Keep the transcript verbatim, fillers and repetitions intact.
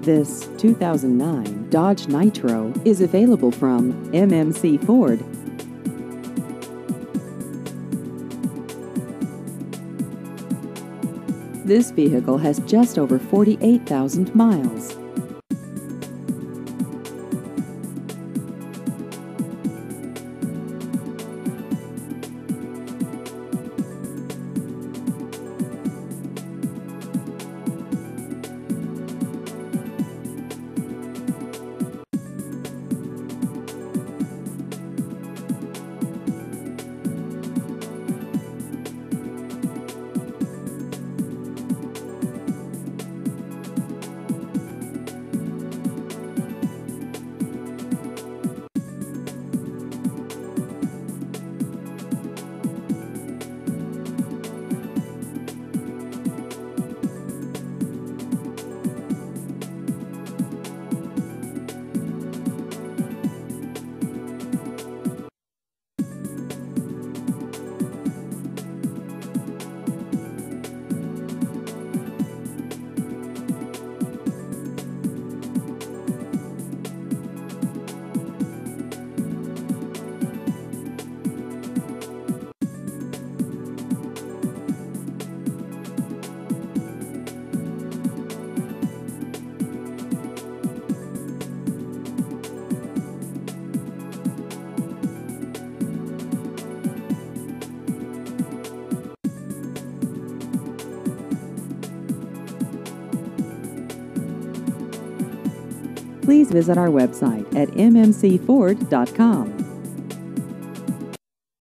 This two thousand nine Dodge Nitro is available from M M C Ford. This vehicle has just over forty-eight thousand miles. Please visit our website at m m c ford dot com.